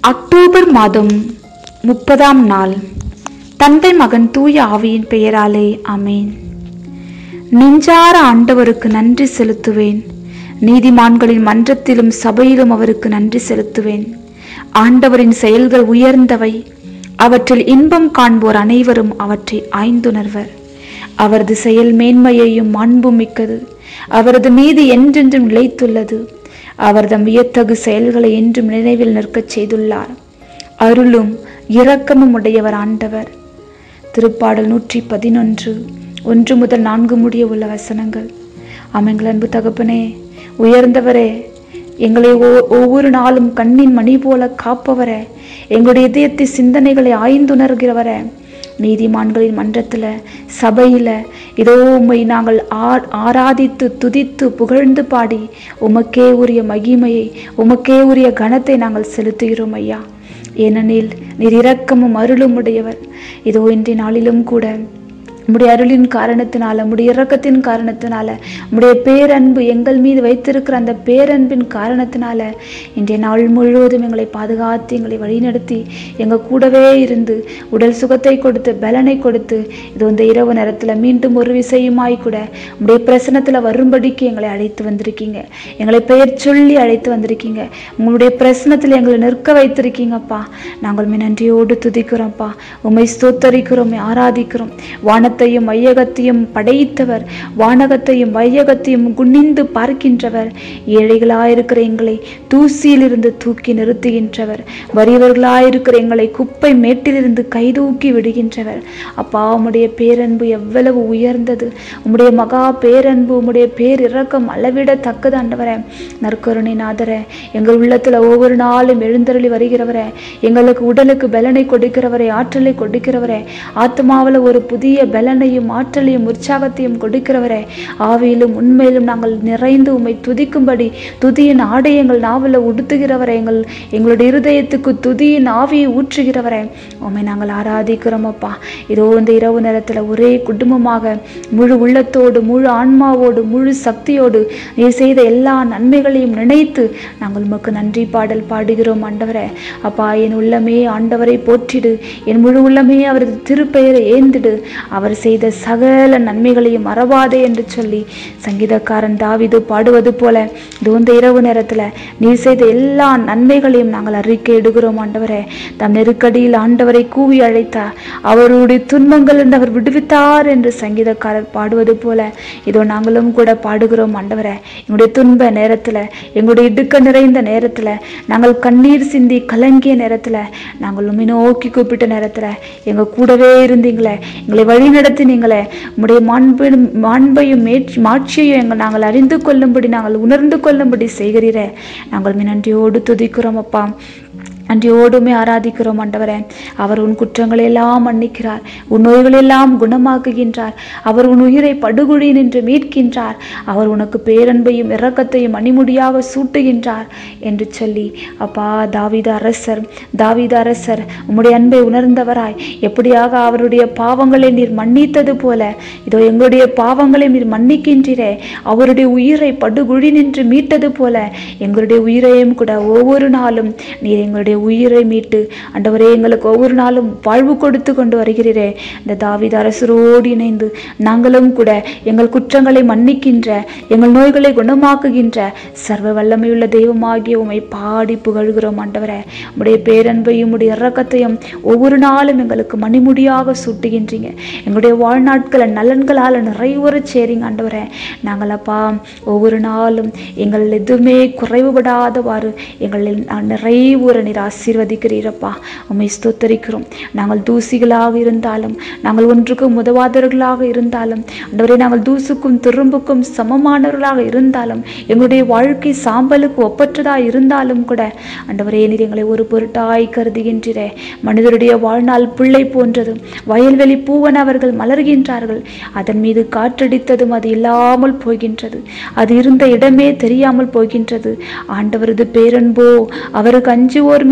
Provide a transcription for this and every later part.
October மாதம் 30ஆம் நாள். தந்தை மகன் தூய ஆவியின் பெயராலே ஆமேன். நெஞ்சார ஆண்டவருக்கு நன்றி செலுத்துவேன். நீதிமான்களின் மன்றத்திலும் சபையிலும் அவருக்கு நன்றி செலுத்துவேன். ஆண்டவரின் செயல்கள் உயர்ந்தவை, அவற்றில் இன்பம் காண்போர் அனைவரும் அவற்றை ஆய்ந்துணர்வர். அவரது செயல் மேன்மையையும் மாண்பும் மிக்கது. அவரது நீதி என்றென்றும் நிலைத்துள்ளது. அவர் தம் வியத்தகு செயல்களை என்றும் நினைவில் நிற்கச் செய்துள்ளார். அருளும் இரக்கமும் உடையவர் ஆண்டவர். திருப்பாடல் 111 1 முதல் 4 முடிய உள்ள வசனங்கள். எங்கள் அன்பு தகப்பனே, உயர்ந்தவரே, எங்களை ஒவ்வொரு நாளும் கண்ணின் மணி போல காப்பவரே, எங்களுடைய இதயத்தை சிந்தனைகளை ஆய்ந்துணர்கிறவரே, நீதிமான்களின் மன்றத்தில் சபையில் இதோ உம்மை நாங்கள் ஆராதித்து துதித்து புகழ்ந்து பாடி உமக்கே உரிய மகிமையை உமக்கே உரிய கனத்தை நாங்கள் செலுத்துகிறோம் ஐயா. ஏனெனில் நீர் இரக்கமும் அருளும் உடையவர். இதோ இன்றைய நாளிலும் கூட உம்முடைய அருளின் காரணத்தினால, உம்முடைய இரக்கத்தின் காரணத்தினால, உம்முடைய பேரன்பு எங்கள் மீது வைத்திருக்கிற அந்த பேரன்பின் காரணத்தினால இன்றைய நாள் முழுவதும் எங்களை பாதுகாத்து எங்களை வழிநடத்தி எங்கள் கூடவே இருந்து உடல் சுகத்தை கொடுத்து பலனை கொடுத்து இது இந்த இரவு நேரத்தில் மீண்டும் ஒரு விசையுமாய் கூட உம்முடைய பிரசனத்தில் வரும்படிக்கு எங்களை அழைத்து வந்திருக்கீங்க. எங்களை பெயர் சொல்லி அழைத்து வந்திருக்கீங்க. உங்களுடைய பிரசனத்தில் எங்களை நிற்க வைத்திருக்கீங்கப்பா. நாங்கள் நன்றியோடு துதிக்கிறோம்ப்பா. உம்மை ஸ்தோத்தரிக்கிறோம், ஆராதிக்கிறோம். வானத்தையும் மையகத்தையும் படைத்தவர், வானகத்தையும் மையகத்தையும் குனிந்து பார்க்கின்றவர், ஏழைகளாயிருக்கிற எங்களை தூசியிலிருந்து தூக்கி நிறுத்துகின்றவர், வறியவர்களாயிருக்கிற எங்களை குப்பை மேட்டிலிருந்து கைதூக்கி விடுகின்றவர். அப்பா, உம்முடைய பேரன்பு எவ்வளவு உயர்ந்தது! உம்முடைய மகா பேரன்பு, உம்முடைய பேரிரக்கம் அளவிடத்தக்கது ஆண்டவரே. நற்கருணை நாதரே, எங்கள் உள்ளத்துல ஒவ்வொரு நாளும் எழுந்தருளி வருகிறவரே, எங்களுக்கு உடலுக்கு பலனை கொடுக்கிறவரே, ஆற்றலை கொடுக்கிறவரே, ஆத்மாவில் ஒரு புதிய பலனையும் ஆற்றலையும் உற்சாகத்தையும் கொடுக்கிறவரே, ஆவியிலும் உண்மையிலும் நாங்கள் நிறைந்து உம்மை துதிக்கும்படி துதியின் ஆடை எங்கள் நாவல உடுத்துகிறவரே, எங்களுடைய இருதயத்துக்கு துதியின் ஆவியை ஊற்றுகிறவரே, உம்மை நாங்கள் ஆராதிக்கிறோம் அப்பா. இதோ இந்த இரவு நேரத்தில் ஒரே குடும்பமாக முழு உள்ளத்தோடு முழு ஆன்மாவோடு முழு சக்தியோடு நீர் செய்த எல்லா நன்மைகளையும் நினைத்து நாங்கள் உமக்கு நன்றி பாடல் பாடுகிறோம் ஆண்டவரே. அப்பா, என் உள்ளமே ஆண்டவரை போற்றிடு, என் முழு உள்ளமே அவரது திருப்பெயரை ஏந்திடு, அவர் செய்த சகல நன்மைகளையும் மறவாதே என்று சொல்லி சங்கீதக்காரன் தாவீது பாடுவது போல இந்த இரவு நேரத்தில் நீர் செய்த எல்லா நன்மைகளையும் நாங்கள் அறிக்கை இடுகிறோம் ஆண்டவரே. தம் நெருக்கடியில் ஆண்டவரை கூவி அழைத்தார், அவருடைய துன்பங்கள் என்று அவர் விடுவித்தார் என்று சங்கீதக்காரர் பாடுவது போல இதோ நாங்களும் கூட பாடுகிறோம் ஆண்டவரே. எங்களுடைய துன்ப நேரத்தில், எங்களுடைய இடுக்க நிறைந்த நேரத்தில், நாங்கள் கண்ணீர் சிந்தி கலங்கிய நேரத்தில், நாங்கள் உம்மை நோக்கி கூப்பிட்ட நேரத்தில் எங்கள் கூடவே இருந்தீங்களே, எங்களை வழி நடத்தினீங்களே, உம்முடைய மாண்பையும் மாட்சியையும் நாங்கள் அறிந்து கொள்ளும்படி, நாங்கள் உணர்ந்து கொள்ளும்படி செய்கிறீரே. நாங்கள் நன்றியோடு துதிக்கிறோம் அப்பா, நன்றியோடுமே ஆராதிக்கிறோம் ஆண்டவரே. அவர் உன் குற்றங்களை எல்லாம் மன்னிக்கிறார், உன் நோய்களெல்லாம் குணமாக்குகின்றார், அவர் உன் உயிரை படுகுழி நின்று மீட்கின்றார், அவர் உனக்கு பேரன்பையும் இரக்கத்தையும் மணிமுடியாக சூட்டுகின்றார் என்று சொல்லி அப்பா, தாவீது அரசர் உம்முடைய அன்பை உணர்ந்தவராய் எப்படியாக அவருடைய பாவங்களை நீர் மன்னித்தது போல இதோ எங்களுடைய பாவங்களை நீர் மன்னிக்கின்றீரே. அவருடைய உயிரை படுகுழி நின்று மீட்டது போல எங்களுடைய உயிரையும் கூட ஒவ்வொரு நாளும் நீர் எங்களுடைய உயிரை மீட்டு ஆண்டவரே எங்களுக்கு ஒவ்வொரு நாளும் வாழ்வு கொடுத்து கொண்டு வருகிறீரே. இந்த தாவீது அரசரோடு இணைந்து நாங்களும் கூட எங்கள் குற்றங்களை மன்னிக்கின்ற, எங்கள் நோய்களை குணமாக்குகின்ற சர்வ வல்லமையுள்ள தெய்வமாகிய உம்மை பாடி புகழ்கிறோம் ஆண்டவரே. உம்முடைய பேரன்பையும் உடைய இரக்கத்தையும் ஒவ்வொரு நாளும் எங்களுக்கு மணிமுடியாக சூட்டுகின்றீங்க. எங்களுடைய வாழ்நாட்களை நலன்களால் நிறைவுற சேரிங்க ஆண்டவரே. நாங்கள் அப்பா ஒவ்வொரு நாளும் எங்கள் எதுவுமே குறைவுபடாதவாறு எங்கள் நிறைவுற நீர் ஆசீர்வதிக்கிறீரப்பா. உம்மை ஸ்தோத்தரிக்கிறோம். நாங்கள் தூசிகளாக இருந்தாலும், நாங்கள் ஒன்றுக்கும் உதவாதவர்களாக இருந்தாலும் ஆண்டவரே, நாங்கள் தூசுக்கும் துரும்புக்கும் சமமானவர்களாக இருந்தாலும், எங்களுடைய வாழ்க்கை சாம்பலுக்கு ஒப்பற்றதாக இருந்தாலும் கூட ஆண்டவரே நீர் எங்களை ஒரு பொருட்டாய் கருதுகின்றீரே. மனிதருடைய வாழ்நாள் பிள்ளை போன்றது. வயல்வெளி பூவன அவர்கள் மலர்கின்றார்கள், அதன் மீது காற்றடித்ததும் அது இல்லாமல் போகின்றது, அது இருந்த இடமே தெரியாமல் போகின்றது. ஆண்டவரது பேரன்போ அவருக்கு அஞ்சுவோர்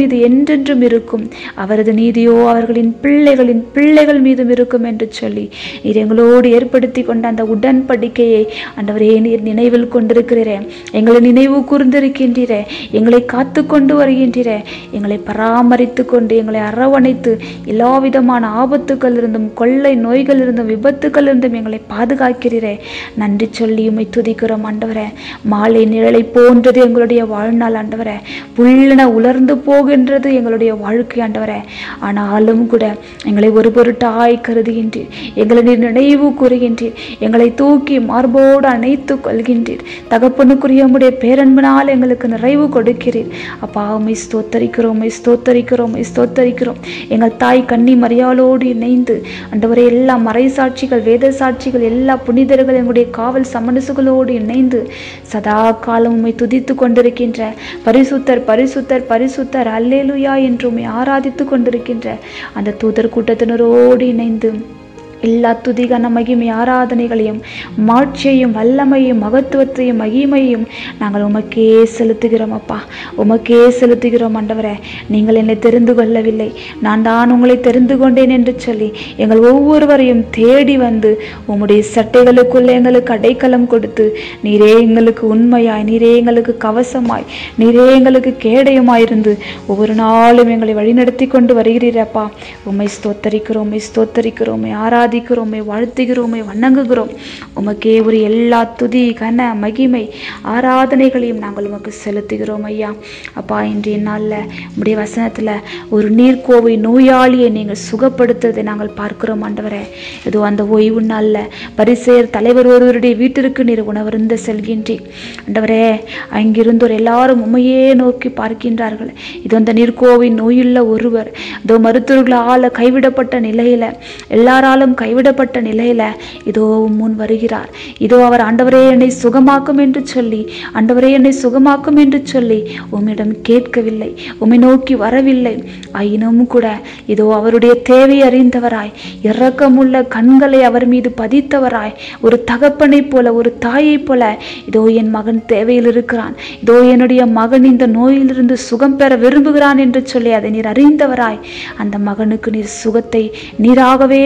மீது என்றென்றும் இருக்கும், அவரது நீதியோ அவர்களின் பிள்ளைகளின் பிள்ளைகள் மீதும் இருக்கும் என்று சொல்லி நீர் எங்களோடு ஏற்படுத்தி கொண்ட அந்த உடன்படிக்கையை ஆண்டவரே நீர் நினைவில் கொண்டிருக்கிறீரே, எங்களை நினைவு கூர்ந்திருக்கின்றீரே, எங்களை காத்து கொண்டு வருகின்றீரே, எங்களை பராமரித்து கொண்டு எங்களை அரவணைத்து எல்லா விதமான ஆபத்துக்கள் இருந்தும் கொள்ளை நோய்கள் இருந்தும் விபத்துக்கள் இருந்தும் எங்களை பாதுகாக்கிறீரே. நன்றி சொல்லி உம்மை துதிக்கிறோம் ஆண்டவரே. மாலை நிழலை போன்றது எங்களுடைய வாழ்நாள் ஆண்டவரே, புல்லென உலர்ந்து போகின்றது எங்களுடைய வாழ்க்கை ஆண்டவரே. ஆனாலும் கூட எங்களை ஒரு பொருட்டாய் கருதுகின்றீர், எங்களை நீர் நினைவு கூறுகின்றீர், எங்களை தூக்கி மார்போடு அணைத்து கொள்கின்றீர். தகப்பனுக்குரிய உம்முடைய பேரன்பினால் எங்களுக்கு நிறைவு கொடுக்கிறீர். அப்பா உம்மை ஸ்தோத்தரிக்கிறோம், உம்மை ஸ்தோத்தரிக்கிறோம், உம்மை ஸ்தோத்தரிக்கிறோம். எங்கள் தாய் கன்னி மரியாளோடு இணைந்து ஆண்டவரே எல்லா மறைசாட்சிகள் வேத சாட்சிகள் எல்லா புனிதர்கள் எங்களுடைய காவல் சமணசுகளோடு இணைந்து சதா காலம் உம்மை துதித்து கொண்டிருக்கின்ற பரிசுத்தர் பரிசுத்தர் பரிசுத்தர் அல்லேலூயா என்று உம்மை ஆராதித்து கொண்டிருக்கின்ற அந்த தூதர் கூட்டத்தினரோடு இணைந்து எல்லா துதிகன மகிமை ஆராதனைகளையும் மாட்சியையும் வல்லமையும் மகத்துவத்தையும் மகிமையும் நாங்கள் உமக்கே செலுத்துகிறோம். அப்பா உமக்கே செலுத்துகிறோம் ஆண்டவரே. நீங்கள் என்னை தெரிந்து கொள்ளவில்லை, நான் தான் உங்களை தெரிந்து கொண்டேன் என்று சொல்லி எங்கள் ஒவ்வொருவரையும் தேடி வந்து உம்முடைய சட்டைகளுக்குள்ளே எங்களுக்கு அடைக்கலம் கொடுத்து நீரே எங்களுக்கு உண்மையாய், நீரே எங்களுக்கு கவசமாய், நீரே எங்களுக்கு கேடயமாயிருந்து ஒவ்வொரு நாளும் எங்களை வழிநடத்தி கொண்டு வருகிறீரப்பா. உம்மை ஸ்தோத்தரிக்கிறோம், உம்மை ஸ்தோத்தரிக்கிறோம், உம்மை ஆராதிக்கிறோம், உம்மை வாழ்த்துகிறோம், உம்மை வணங்குகிறோம். உமக்கே ஒரு எல்லா துதி கன மகிமை ஆராதனைகளையும் நாங்கள் உமக்கு செலுத்துகிறோம் ஐயா. அப்பா இன்றைய நாளில் உம்முடைய வசனத்தில் ஒரு நீர்க்கோவை நோயாளியை நீங்கள் சுகப்படுத்துவதை நாங்கள் பார்க்கிறோம் ஆண்டவரே. ஏதோ அந்த ஓய்வு நாளில் பரிசேயர் தலைவர் ஒருவருடைய வீட்டிற்கு நீர் உணவருந்த செல்கின்றீர் ஆண்டவரே. அங்கிருந்தோர் எல்லாரும் உண்மையே நோக்கி பார்க்கின்றார்கள். இது அந்த நீர்க்கோவை நோயுள்ள ஒருவர் இதோ மருத்துவர்களால் கைவிடப்பட்ட நிலையில, எல்லாராலும் கைவிடப்பட்ட நிலையில இதோ முன் வருகிறார். இதோ அவர் ஆண்டவரே என்னை சுகமாக்கும் என்று சொல்லி, ஆண்டவரே என்னை சுகமாக்கும் என்று சொல்லி உம்மிடம் கேட்கவில்லை, உம்மை நோக்கி வரவில்லை. ஆயினும் கூட இதோ அவருடைய தேவை அறிந்தவராய், இரக்கமுள்ள கண்களை அவர் மீது பதித்தவராய், ஒரு தகப்பனை போல ஒரு தாயை போல இதோ என் மகன் தேவையில் இருக்கிறான், இதோ என்னுடைய மகன் இந்த நோயிலிருந்து சுகம் பெற விரும்புகிறான் என்று சொல்லி அதை நீர் அறிந்தவராய் அந்த மகனுக்கு நீர் சுகத்தை நீராகவே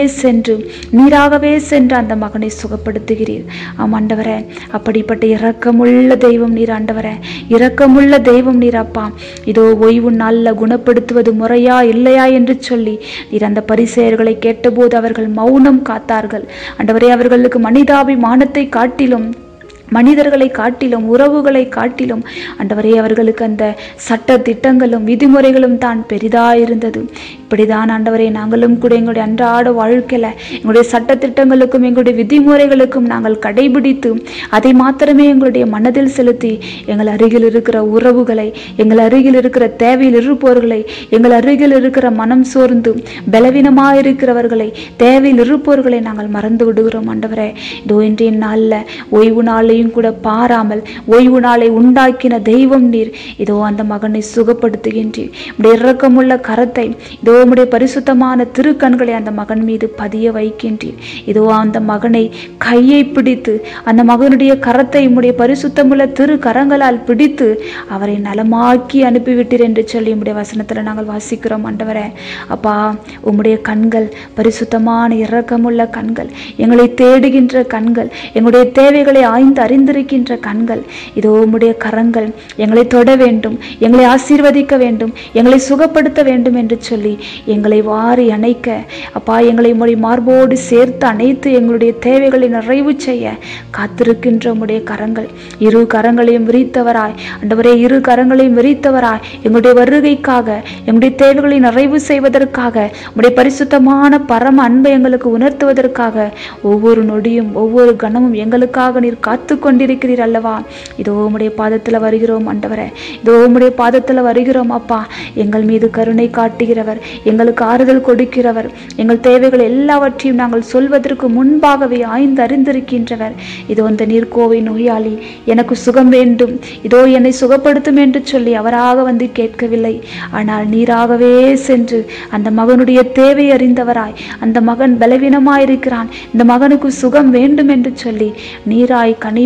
சென்று அந்த மகனை சுகப்படுத்துகிறீர். ஆண்டவரே அப்படிப்பட்ட இரக்கமுள்ள தெய்வம் நீர் ஆண்டவரே, இரக்கமுள்ள தெய்வம் நீர் அப்பா. இதோ ஓய்வு நாளில் குணப்படுத்துவது முறையா இல்லையா என்று சொல்லி நீர் அந்த பரிசேயர்களை கேட்டபோது அவர்கள் மௌனம் காத்தார்கள் ஆண்டவரே. அவர்களுக்கு மனிதாபிமானத்தை காட்டிலும், மனிதர்களை காட்டிலும், உறவுகளை காட்டிலும் ஆண்டவரே அவர்களுக்கு அந்த சட்ட திட்டங்களும் விதிமுறைகளும் தான் பெரிதாயிருந்தது. இப்படிதான் ஆண்டவரே நாங்களும் கூட எங்களுடைய அன்றாட வாழ்க்கையில எங்களுடைய சட்ட திட்டங்களுக்கும் எங்களுடைய விதிமுறைகளுக்கும் நாங்கள் கடைபிடித்து அதை மாத்திரமே எங்களுடைய மனதில் செலுத்தி எங்கள் அருகில் இருக்கிற உறவுகளை, எங்கள் அருகில் இருக்கிற தேவையில் இருப்பவர்களை, எங்கள் அருகில் இருக்கிற மனம் சோர்ந்து பலவீனமாயிருக்கிறவர்களை, தேவையில் இருப்பவர்களை நாங்கள் மறந்து விடுகிறோம் ஆண்டவரே. இதோ இன்றைய நாளில் ஓய்வு நாளை கூட பாராமல் ஓய்வு நாளை உண்டாக்கின தெய்வம் நீர். இதோ அந்த மகனை சுகப்படுத்துகின்றீர். உடைய இரக்கமுள்ள கரத்தை, இதோ உடைய பரிசுத்தமான திருக்கண்களை அந்த மகன் மீது பதிய வைக்கின்றீர். இதோ அந்த மகனை கையை பிடித்து, அந்த மகனுடைய கரத்தை உடைய பரிசுத்தமுள்ள திரு கரங்களால் பிடித்து அவரை நலமாக்கி அனுப்பிவிட்டீர் என்று சொல்லி உடைய வசனத்துல நாங்கள் வாசிக்கிறோம் ஆண்டவரே. அப்பா உம்முடைய கண்கள் பரிசுத்தமான இரக்கமுள்ள கண்கள், எங்களை தேடுகின்ற கண்கள், எங்களுடைய தேவைகளை ஆய்ந்து அறிந்திருக்கின்ற கண்கள். இதோ உம்முடைய கரங்கள் எங்களை தொட வேண்டும், எங்களை ஆசீர்வதிக்க வேண்டும், எங்களை சுகப்படுத்த வேண்டும் என்று சொல்லி எங்களை வாரி அணைக்க அப்பா, எங்களை உம்முடைய மார்போடு சேர்த்து அணைத்து எங்களுடைய தேவைகளை நிறைவு செய்ய காத்திருக்கின்ற உம்முடைய கரங்கள், இரு கரங்களையும் விரித்தவராய் ஆண்டவரே, இரு கரங்களையும் விரித்தவராய் எங்களுடைய வருகைக்காக, எங்களுடைய தேவைகளை நிறைவு செய்வதற்காக, உம்முடைய பரிசுத்தமான பரம அன்பை எங்களுக்கு உணர்த்துவதற்காக ஒவ்வொரு நொடியும் ஒவ்வொரு கணமும் எங்களுக்காக நீர் காத்து கொண்டிருக்கிறீர் அல்லவா. இதோ உம்முடைய பாதத்தில் வருகிறோம் ஆண்டவரே, இதோ உம்முடைய பாதத்தில் வருகிறோம் அப்பா. எங்கள் மீது கருணை காட்டுகிறவர், எங்களுக்கு ஆறுதல் கொடுக்கிறவர், எங்கள் தேவைகள் எல்லாவற்றையும் நாங்கள் சொல்வதற்கு முன்பாகவே ஆய்ந்து அறிந்திருக்கின்றவர். இதோ இந்த நீர்க்கோவை நோயாளி எனக்கு சுகம் வேண்டும், இதோ என்னை சுகப்படுத்தும் என்று சொல்லி அவராக வந்து கேட்கவில்லை. ஆனால் நீராகவே சென்று அந்த மகனுடைய தேவை அறிந்தவராய், அந்த மகன் பலவீனமாயிருக்கிறான், இந்த மகனுக்கு சுகம் வேண்டும் என்று சொல்லி நீராய் கனி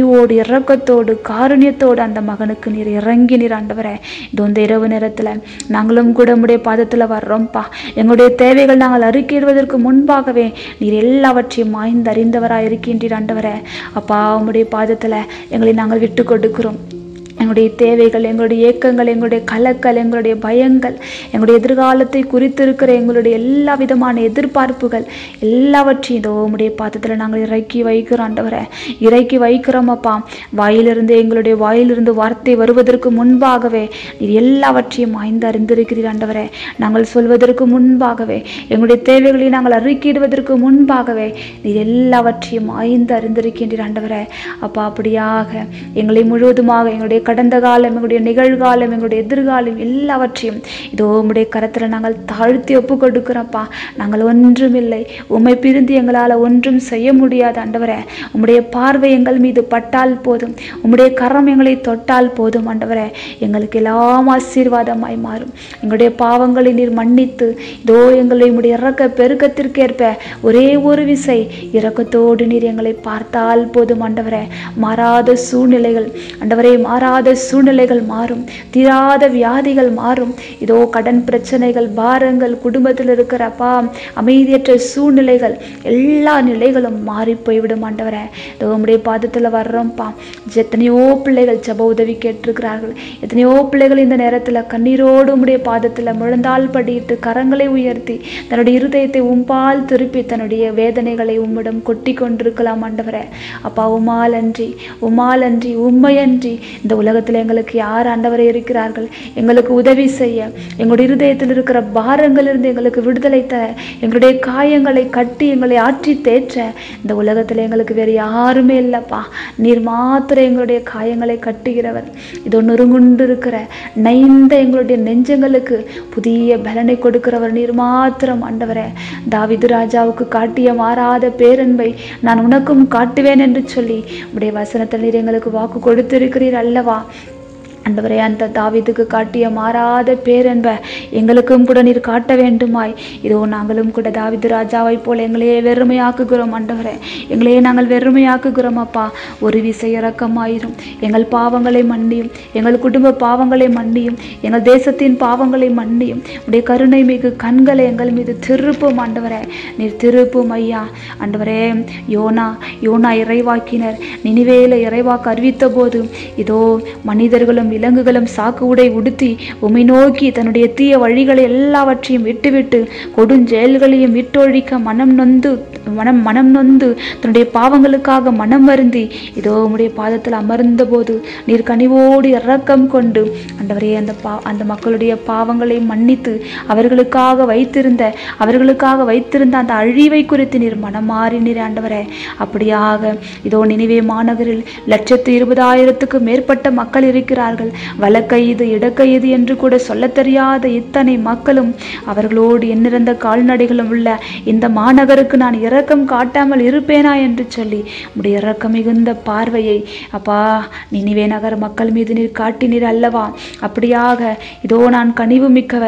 கனிவோடு இரக்கத்தோடு காருண்யத்தோடு அந்த மகனுக்கு நீர் இறங்கி நீர் ஆண்டவரே இந்த இரவு நேரத்தில் நாங்களும் கூட உம்முடைய பாதத்தில் வர்றோம்ப்பா. எங்களுடைய தேவைகள் நாங்கள் அறிக்கையிடுவதற்கு முன்பாகவே நீர் எல்லாவற்றையும் மாய்ந்து அறிந்தவராக இருக்கின்றீர் ஆண்டவரே. அப்பா உம்முடைய பாதத்தில் எங்களை நாங்கள் விட்டு கொடுக்கிறோம். எங்களுடைய தேவைகள், எங்களுடைய ஏக்கங்கள், எங்களுடைய கலக்கல், எங்களுடைய பயங்கள், எங்களுடைய எதிர்காலத்தை குறித்திருக்கிற எங்களுடைய எல்லா விதமான எதிர்பார்ப்புகள் எல்லாவற்றையும் இதோ உம்முடைய பாதத்தில் நாங்கள் இறக்கி வைக்கிறோம் ஆண்டவரே. இறக்கி வைக்கிறோம் அப்பா. எங்களுடைய வாயிலிருந்து வார்த்தை வருவதற்கு முன்பாகவே நீர் எல்லாவற்றையும் ஆய்ந்து அறிந்திருக்கிறீர் ஆண்டவரே. நாங்கள் சொல்வதற்கு முன்பாகவே, எங்களுடைய தேவைகளை நாங்கள் அறிக்கையிடுவதற்கு முன்பாகவே நீர் எல்லாவற்றையும் ஆய்ந்து அறிந்திருக்கின்றீர் ஆண்டவரே. அப்பா அப்படியாக எங்களை முழுவதுமாக எங்களுடைய கடந்த காலம், எங்களுடைய நிகழ்காலம், எங்களுடைய எதிர்காலம் எல்லாவற்றையும் இதோ உம்முடைய கரத்தில் நாங்கள் தாழ்த்தி ஒப்பு கொடுக்கிறோம்ப்பா. நாங்கள் ஒன்றுமில்லை, உம்மை பிரிந்து எங்களால் ஒன்றும் செய்ய முடியாது ஆண்டவரே. உம்முடைய பார்வை எங்கள் மீது பட்டால் போதும், உம்முடைய கரம் எங்களை தொட்டால் போதும் ஆண்டவரே. எங்களுக்கு எல்லாம் ஆசீர்வாதமாய் மாறும். எங்களுடைய பாவங்களை நீர் மன்னித்து இதோ எங்களை உம்முடைய இரக்க பெருக்கத்திற்கேற்ப ஒரே ஒரு விசை இரக்கத்தோடு நீர் எங்களை பார்த்தால் போதும் ஆண்டவரே. மாறாத சூழ்நிலைகள் ஆண்டவரே, மாறாத சூழ்நிலைகள் மாறும், தீராத வியாதிகள் மாறும். இதோ கடன் பிரச்சனைகள், பாரங்கள், குடும்பத்தில் இருக்கிற அப்பா அமைதியற்ற சூழ்நிலைகள் எல்லா நிலைகளும் மாறி போய்விடும் ஆண்டவரே. இதோ உம்முடைய பாதத்தில் வர்றோம்ப்பா. எத்தனையோ பிள்ளைகள் ஜெப உதவி கேட்டிருக்கிறார்கள். எத்தனையோ பிள்ளைகள் இந்த நேரத்தில் கண்ணீரோடு உம்முடைய பாதத்தில் முழந்தால் படியிட்டு கரங்களை உயர்த்தி தன்னுடைய இருதயத்தை உம்பால் திருப்பி தன்னுடைய வேதனைகளை உம்மிடம் கொட்டி கொண்டிருக்கலாம் ஆண்டவரே. அப்பா உம்மால் அன்றி உம்மையன்றி இந்த உலகத்தில் எங்களுக்கு யார் ஆண்டவரே இருக்கிறார்கள்? எங்களுக்கு உதவி செய்ய, எங்களுடைய இருதயத்தில் இருக்கிற பாரங்களிலிருந்து எங்களுக்கு விடுதலை தர, எங்களுடைய காயங்களை கட்டி எங்களை ஆற்றி தேற்ற இந்த உலகத்தில் எங்களுக்கு வேறு யாருமே இல்லைப்பா. நீர் மாத்திரம் எங்களுடைய காயங்களை கட்டுகிறவர். இதோ நொறுங்குண்டு இருக்கிற நைந்த எங்களுடைய நெஞ்சங்களுக்கு புதிய பலனை கொடுக்கிறவர் நீர் மாத்திரம் ஆண்டவரே. தாவீது ராஜாவுக்கு காட்டிய மாறாத பேரன்பை நான் உனக்கும் காட்டுவேன் என்று சொல்லி உடைய வசனத்தில் நீர் எங்களுக்கு வாக்கு கொடுத்திருக்கிறீர் அல்லவா ஆண்டவரே. அந்த தாவீதுக்கு காட்டிய மாறாத பேரன்ப எங்களுக்கும் கூட நீர் காட்ட வேண்டுமாய் இதோ நாங்களும் கூட தாவீது ராஜாவை போல எங்களையே வெறுமையாக்குகிறோம் ஆண்டவரே. எங்களையே நாங்கள் வெறுமையாக்குகிறோம் அப்பா. ஒரு விசை இரக்கமாயிரும். எங்கள் பாவங்களை மன்னியும், எங்கள் குடும்ப பாவங்களை மன்னியும், எங்கள் தேசத்தின் பாவங்களை மன்னியும். உடைய கருணை மிகு கண்களை எங்கள் மீது திருப்பும் ஆண்டவரே. நீர் திருப்பும் ஐயா ஆண்டவரே. யோனா இறைவாக்கினர் நினிவேல இறைவாக்கு அறிவித்த போது இதோ மனிதர்களும் விலங்குகளும் சாக்கு உடை உடுத்தி உம்மை நோக்கி தன்னுடைய தீய வழிகளை எல்லாவற்றையும் விட்டுவிட்டு கொடுஞ்செயல்களையும் விட்டொழிக்க மனம் நொந்து தன்னுடைய பாவங்களுக்காக மனம் வருந்தி இதோ உம்முடைய பாதத்தில் அமர்ந்த போது நீர் கனிவோடு இரக்கம் கொண்டு ஆண்டவரே அந்த மக்களுடைய பாவங்களை மன்னித்து அவர்களுக்காக வைத்திருந்த அந்த அழிவை குறித்து நீர் மனமாறி நீர் ஆண்டவரே. அப்படியாக இதோ நினிவே மாநகரில் 120,000க்கு மேற்பட்ட மக்கள் இருக்கிறார்கள். வலக்கைது இடக்கைது என்று கூட சொல்ல தெரியாத இத்தனை மக்களும் அவர்களோடு எண்ணிறந்த கால்நடைகளும் உள்ள இந்த மாநகருக்கு நான் இரக்கம் காட்டாமல் இருப்பேனா என்று சொல்லி உடைய இரக்கம் மிகுந்த பார்வையை அப்பா நினிவே நகர் மக்கள் மீது நீர் காட்டினீர் அல்லவா. அப்படியாக இதோ நான் கனிவு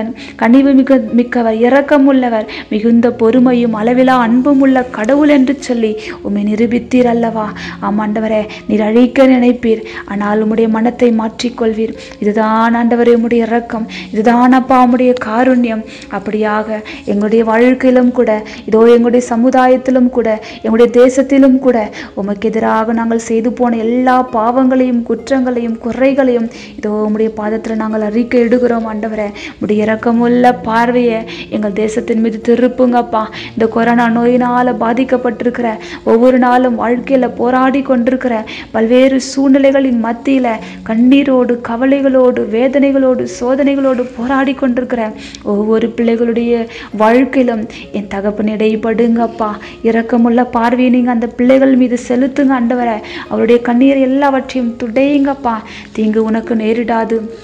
மிக்கவர் இரக்கம் உள்ளவர் மிகுந்த பொறுமையும் அளவிலா அன்பும் உள்ள கடவுள் என்று சொல்லி உம்மை நிரூபித்தீர் அல்லவா. ஆமாண்டவரே, நீர் அழிக்க நினைப்பீர், ஆனால் உம்முடைய மனத்தை மாற்றிக்கொள்வீர். இதுதான் ஆண்டவரே உம்முடைய இரக்கம், இதுதான் அப்பா உம்முடைய காருண்யம். அப்படியாக எங்களுடைய வாழ்க்கையிலும் கூட இதோ எங்களுடைய சமுதாயத்திலும் கூட எங்களுடைய தேசத்திலும் கூட உமக்கு எதிராக நாங்கள் செய்து போன எல்லா பாவங்களையும் குற்றங்களையும் குறைகளையும் இதோ உம்முடைய பாதத்தில் நாங்கள் அறிக்கை இடுகிறோம் ஆண்டவரே. உம்முடைய இரக்கமுள்ள பார்வையை எங்கள் தேசத்தின் மீது திருப்புங்கப்பா. இந்த கொரோனா நோயினால் பாதிக்கப்பட்டிருக்கிற ஒவ்வொரு நாளும் வாழ்க்கையில் போராடி கொண்டிருக்கிற பல்வேறு சூழ்நிலைகளின் மத்தியில் கண்ணீரோடு கவலைகளோடு வேதனைகளோடு சோதனைகளோடு போராடி கொண்டிருக்கிற ஒவ்வொரு பிள்ளைகளுடைய வாழ்க்கையிலும் என் தகப்பன் இடைப்படுங்கப்பா. இரக்கமுள்ள பார்வையை நீங்கள் அந்த பிள்ளைகள் மீது செலுத்துங்க ஆண்டவரே. அவருடைய கண்ணீர் எல்லாவற்றையும் துடையுங்கப்பா. தீங்கு உனக்கு நேரிடாது,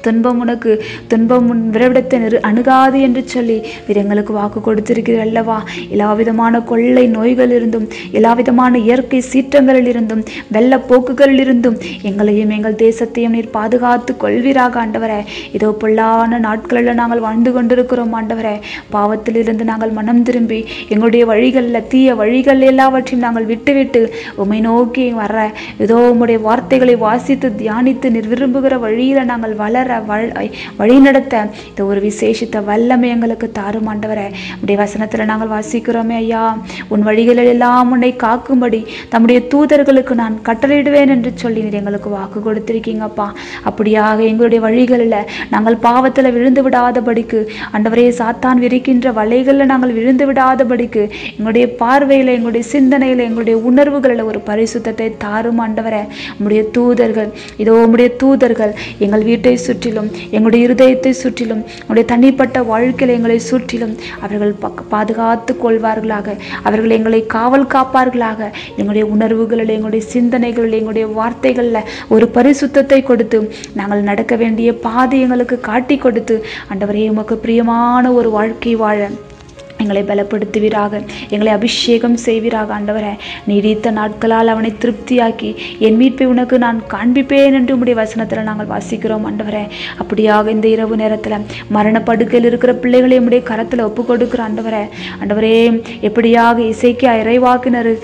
துன்பம் உன் விரவிடத்தை அணுகாது என்று சொல்லி எங்களுக்கு வாக்கு கொடுத்திருக்கிறீர்கள் அல்லவா. எல்லா விதமான கொள்ளை நோய்கள் இருந்தும், எல்லா விதமான இயற்கை சீற்றங்களில் இருந்தும், வெள்ள போக்குகளில் இருந்தும் எங்களையும் எங்கள் தேசத்தையும் நீர் பாதுகாத்து கொள்வீராக ஆண்டவரே. இதோ பொல்லான நாட்களில் நாங்கள் வாழ்ந்து கொண்டிருக்கிறோம் ஆண்டவரே. பாவத்திலிருந்து நாங்கள் மனம் திரும்பி எங்களுடைய வழிகளில், தீய வழிகள் எல்லாவற்றையும் நாங்கள் விட்டுவிட்டு உம்மை நோக்கி வர, இதோ உம்முடைய வார்த்தைகளை வாசித்து தியானித்து நீர் விரும்புகிற வழியில நாங்கள் வளர வழி நடத்த இந்த ஒரு விசேஷித்த வல்லமை எங்களுக்கு தாரும் ஆண்டவரே. உடைய வசனத்துல நாங்கள் வாசிக்கிறோமே ஐயா, உன் வழிகளில் எல்லாம் உன்னை காக்கும்படி தம்முடைய தூதர்களுக்கு நான் கட்டளையிடுவேன் என்று சொல்லி நீர் எங்களுக்கு வாக்கு கொடுத்திருக்கீங்கப்பா. அப்படியாக எங்களுடைய வழிகளில் நாங்கள் பாவத்தில் விழுந்து விடாதபடிக்கு ஆண்டவரே, சாத்தான் விரிக்கின்ற வலைகளில் நாங்கள் விழுந்து விடாதபடிக்கு எங்களுடைய பார்வையில், எங்களுடைய சிந்தனையில், எங்களுடைய உணர்வுகளில் ஒரு பரிசுத்தத்தை தாரும் ஆண்டவரே. உம்முடைய தூதர்கள், இதோ உம்முடைய தூதர்கள் எங்கள் வீட்டை சுற்றிலும், எங்களுடைய இருதயத்தை சுற்றிலும், உங்களுடைய தனிப்பட்ட வாழ்க்கையில் எங்களை சுற்றிலும் அவர்கள் பாதுகாத்து கொள்வார்களாக. அவர்கள் எங்களை காவல் காப்பார்களாக. எங்களுடைய உணர்வுகளில், எங்களுடைய சிந்தனைகளில், எங்களுடைய வார்த்தைகளில் ஒரு பரிசுத்தத்தை கொடுத்து நாங்கள் நடக்க வேண்டிய பாதை எங்களுக்கு காட்டி கொடுத்து ஆண்டவரே, உமக்கு பிரியமான ஒரு வாழ்க்கை வாழ எங்களை பலப்படுத்துவீராக, எங்களை அபிஷேகம் செய்வீராக ஆண்டவரே. நீடித்த நாட்களால் அவனை திருப்தியாக்கி என் மீட்பை உனக்கு நான் காண்பிப்பேன் என்று உம்முடைய வசனத்தில் நாங்கள் வாசிக்கிறோம் ஆண்டவரே. அப்படியாக இந்த இரவு நேரத்தில் மரணப்படுக்கையில் இருக்கிற பிள்ளைகளை உம்முடைய கரத்தில் ஒப்பு கொடுக்கிற ஆண்டவரே. ஆண்டவரே, எப்படியாக இசைக்கியா இறைவாக்கினர்,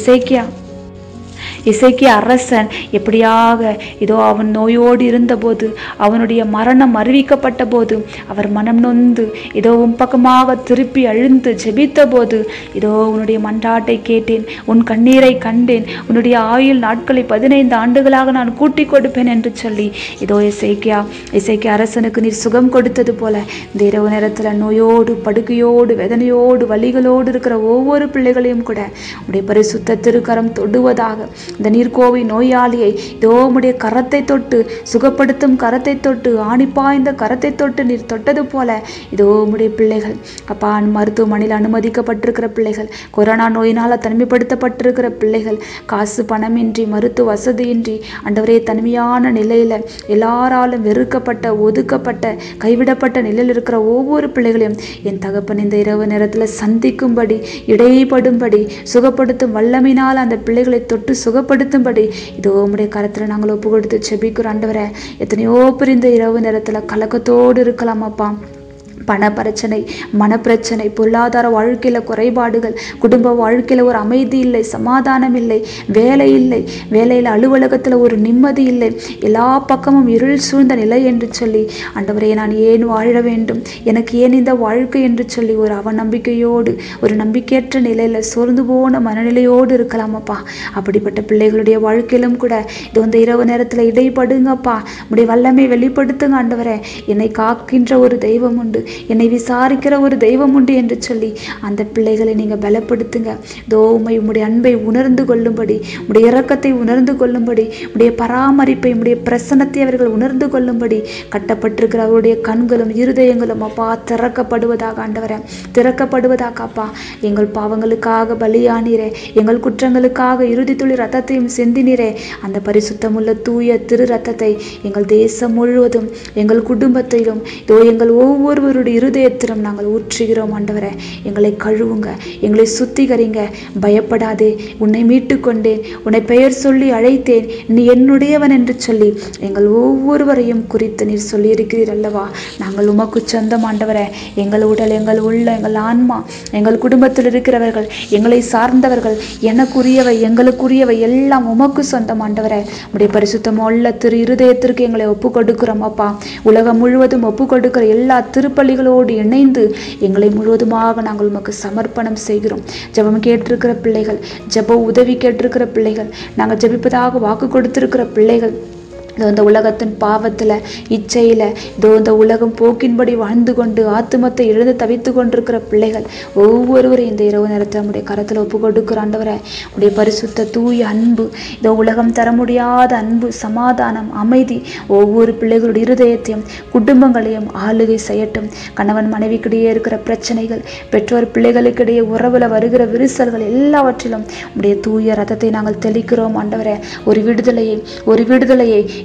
இசைக்கியா அரசன் எப்படியாக இதோ அவன் நோயோடு இருந்தபோது, அவனுடைய மரணம் அறிவிக்கப்பட்ட போது அவர் மனம் நொந்து இதோ உன் பக்கமாக திருப்பி அழுந்து ஜெபித்த போது, இதோ உன்னுடைய மன்றாட்டை கேட்டேன், உன் கண்ணீரை கண்டேன், உன்னுடைய ஆயுள் நாட்களை 15 ஆண்டுகளாக நான் கூட்டி கொடுப்பேன் என்று சொல்லி இதோ இசைக்கியா அரசனுக்கு நீர் சுகம் கொடுத்தது போல இந்த இரவு நேரத்தில் நோயோடு, படுக்கையோடு, வேதனையோடு, வலிகளோடு இருக்கிற ஒவ்வொரு பிள்ளைகளையும் கூட உடைய பரிசுத்த திருக்கரம் தொடுவதாக. இந்த நீர்க்கோவை நோயாளியை இதோ உம்முடைய கரத்தை தொட்டு சுகப்படுத்தும் கரத்தை தொட்டு, ஆணிப்பா இந்த கரத்தை தொட்டு நீர் தொட்டது போல இதோ உம்முடைய பிள்ளைகள் அப்பா, மருத்துவமனையில் அனுமதிக்கப்பட்டிருக்கிற பிள்ளைகள், கொரோனா நோயினால் தனிமைப்படுத்தப்பட்டிருக்கிற பிள்ளைகள், காசு பணமின்றி, மருத்துவ வசதியின்றி ஆண்டவரே தனிமையான நிலையில எல்லாராலும் வெறுக்கப்பட்ட, ஒதுக்கப்பட்ட, கைவிடப்பட்ட நிலையில் இருக்கிற ஒவ்வொரு பிள்ளைகளையும் என் தகப்பன் இந்த இரவு நேரத்தில் சந்திக்கும்படி, இடைப்படும்படி, சுகப்படுத்தும் வல்லமையினால் அந்த பிள்ளைகளை தொட்டு சுகப்படுத்தும்படி இதோ உம்முடைய கரத்தில் நாங்கள் ஒப்பு கொடுத்து செபிக்கிறோம் ஆண்டவரே. எத்தனையோ பேர் இந்த இரவு நேரத்தில் கலக்கத்தோடு இருக்கலாம் அப்பா. பண பிரச்சனை, மனப்பிரச்சனை, பொருளாதார வாழ்க்கையில் குறைபாடுகள், குடும்ப வாழ்க்கையில் ஒரு அமைதி இல்லை, சமாதானம் இல்லை, வேலை இல்லை, வேலையில் அலுவலகத்தில் ஒரு நிம்மதி இல்லை, எல்லா பக்கமும் இருள் சூழ்ந்த நிலை என்று சொல்லி ஆண்டவரே, நான் ஏன் வாழ வேண்டும், எனக்கு ஏன் இந்த வாழ்க்கை என்று சொல்லி ஒரு அவநம்பிக்கையோடு, ஒரு நம்பிக்கையற்ற நிலையில் சோர்ந்து போன மனநிலையோடு இருக்கலாமப்பா. அப்படிப்பட்ட பிள்ளைகளுடைய வாழ்க்கையிலும் கூட இது இந்த இரவு நேரத்தில் இடைப்படுங்கப்பா. உடைய வல்லமை வெளிப்படுத்துங்க ஆண்டவரே. என்னை காக்கின்ற ஒரு தெய்வம் உண்டு, என்னை விசாரிக்கிற ஒரு தெய்வம் உண்டு என்று சொல்லி அந்த பிள்ளைகளை நீங்கள் பலப்படுத்துங்க. இதோ உம்முடைய அன்பை உணர்ந்து கொள்ளும்படி, உடைய இரக்கத்தை உணர்ந்து கொள்ளும்படி, உடைய பராமரிப்பை, உடைய பிரசன்னத்தை அவர்கள் உணர்ந்து கொள்ளும்படி கட்டப்பட்டிருக்கிற அவருடைய கண்களும் இருதயங்களும் அப்பா திறக்கப்படுவதாக ஆண்டவரே, திறக்கப்படுவதாக அப்பா. எங்கள் பாவங்களுக்காக பலியானீரே, எங்கள் குற்றங்களுக்காக இறுதி துளி ரத்தத்தையும் சிந்தினீரே. அந்த பரிசுத்தமுள்ள தூய திரு ரத்தத்தை எங்கள் தேசம் முழுவதும், எங்கள் குடும்பத்திலும், இதோ எங்கள் ஒவ்வொருவருடைய இருதயத்திலும் நாங்கள் ஊற்றுகிறோம் ஆண்டவரே. எங்களை கழுவுங்க, எங்களை சுத்திகரிங்க. பயப்படாதே, உன்னை மீட்டு கொண்டேன், உன்னை பெயர் சொல்லி அழைத்தேன், நீ என்னுடையவன் என்று சொல்லி எங்கள் ஒவ்வொருவரையும் குறித்து நீர் சொல்லியிருக்கிறீர் அல்லவா. நாங்கள் உமக்கு சொந்தம் ஆண்டவரே. எங்கள் உடல், எங்கள் உள்ள, எங்கள் ஆன்மா, எங்கள் குடும்பத்தில் இருக்கிறவர்கள், எங்களை சார்ந்தவர்கள், எனக்குரியவை, எங்களுக்குரியவை எல்லாம் உமக்கு சொந்தம் ஆண்டவரே. உடைய பரிசுத்தமுள்ள திரு இருதயத்திற்கு எங்களை ஒப்பு கொடுக்கிறோம் அப்பா. உலகம் முழுவதும் ஒப்பு கொடுக்கிற எல்லா திருப்பலிகளோடு இணைந்து எங்களை முழுவதுமாக நாங்கள் உமக்கு சமர்ப்பணம் செய்கிறோம். ஜெபம் கேட்டிருக்கிற பிள்ளைகள், ஜெப உதவி கேட்டிருக்கிற பிள்ளைகள், நாங்கள் ஜெபிப்பதாக வாக்கு கொடுத்திருக்கிற பிள்ளைகள், இதோ இந்த உலகத்தின் பாவத்தில், இச்சையில், இதோ இந்த உலகம் போக்கின்படி வாழ்ந்து கொண்டு ஆத்துமத்தை இழந்து தவித்து கொண்டிருக்கிற பிள்ளைகள் ஒவ்வொருவரும் இந்த இரவு நேரத்தில் நம்முடைய கரத்தில் ஒப்பு கொடுக்கிற ஆண்டவரே. உடைய பரிசுத்த தூய அன்பு, இதோ உலகம் தர முடியாத அன்பு, சமாதானம், அமைதி ஒவ்வொரு பிள்ளைகளுடைய இருதயத்தையும் குடும்பங்களையும் ஆளுகை செய்யட்டும். கணவன் மனைவிக்கிடையே இருக்கிற பிரச்சனைகள், பெற்றோர் பிள்ளைகளுக்கிடையே உறவில் வருகிற விரிசல்கள் எல்லாவற்றிலும் உடைய தூய ரத்தத்தை நாங்கள் தெளிக்கிறோம் ஆண்டவரே. ஒரு விடுதலையை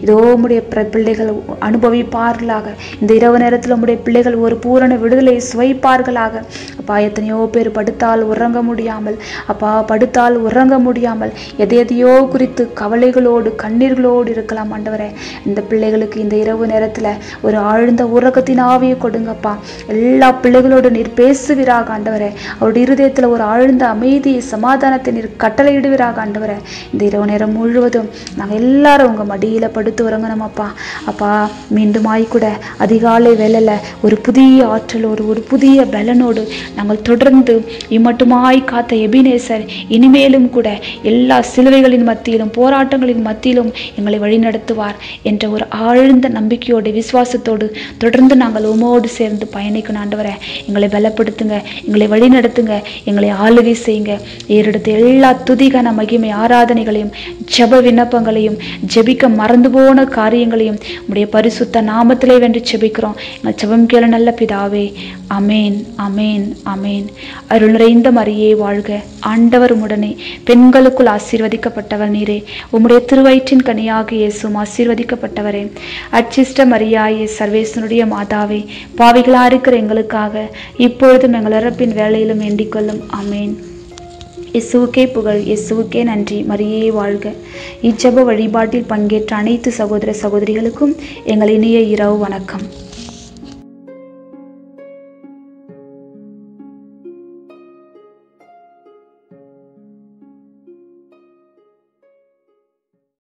இதோ உம்முடைய பிள்ளைகள் அனுபவிப்பார்களாக. இந்த இரவு நேரத்தில் உம்முடைய பிள்ளைகள் ஒரு பூரண விடுதலை சுவைப்பார்களாக. அப்பா, எத்தனையோ பேர் படுத்தால் உறங்க முடியாமல், அப்பா படுத்தால் உறங்க முடியாமல் எதையோ குறித்து கவலைகளோடு கண்ணீர்களோடு இருக்கலாம் ஆண்டவரே. இந்த பிள்ளைகளுக்கு இந்த இரவு நேரத்தில் ஒரு ஆழ்ந்த உறக்கத்தின் ஆவியை கொடுங்கப்பா. எல்லா பிள்ளைகளோடு நீர் பேசுவீராக ஆண்டவரே. அவருடைய இருதயத்தில் ஒரு ஆழ்ந்த அமைதியை சமாதானத்தை நீர் கட்டளையிடுவீராக ஆண்டவரே. இந்த இரவு நேரம் முழுவதும் நாங்கள் எல்லாரும் உங்கள் மடியில் படுத்து உறங்கணும் அப்பா. அப்பா, மீண்டுமாய் கூட அதிகாலை வேளையில் ஒரு புதிய ஆற்றலோடு ஒரு புதிய பலனோடு நாங்கள் தொடர்ந்து இம்மட்டுமாய் காத்த எபினேசர் இனிமேலும் கூட எல்லா சிலுவைகளின் மத்தியிலும் போராட்டங்களின் மத்தியிலும் எங்களை வழிநடத்துவார் என்ற ஒரு ஆழ்ந்த நம்பிக்கையோடு விசுவாசத்தோடு தொடர்ந்து நாங்கள் உமோடு சேர்ந்து பயணிக்கணும் ஆண்டவரே. எங்களை பலப்படுத்துங்க, எங்களை வழிநடத்துங்க, எங்களை ஆளுகை செய்யுங்க. ஏறெடுத்த எல்லா துதிகான மகிமை ஆராதனைகளையும் ஜெப விண்ணப்பங்களையும் ஜெபிக்க மறந்து போன காரியங்களையும் உடைய பரிசுத்த நாமத்திலே வென்று ஜெபிக்கிறோம். எங்கள் ஜெபம் கேள நல்ல பிதாவே. அமேன், அமேன், அமேன். அருள் நிறைந்த மரியே வாழ்க, ஆண்டவர் உம்முடனே, பெண்களுக்குள் ஆசீர்வதிக்கப்பட்டவர் நீரே, உம்முடைய திருவயிற்றின் கனியாக இயேசுவும் ஆசீர்வதிக்கப்பட்டவரே. அச்சிஷ்ட மரியாயே, சர்வேசனுடைய மாதாவே, பாவிகளா இருக்கிற எங்களுக்காக இப்பொழுதும் எங்கள் இறப்பின் வேளையிலும் வேண்டிக் கொள்ளும். அமேன். இயேசுவுக்கே புகழ், இயேசுவுக்கே நன்றி. மரியே வாழ்க. இச்செப வழிபாட்டில் பங்கேற்ற அனைத்து சகோதர சகோதரிகளுக்கும் எங்கள் இனிய இரவு வணக்கம்.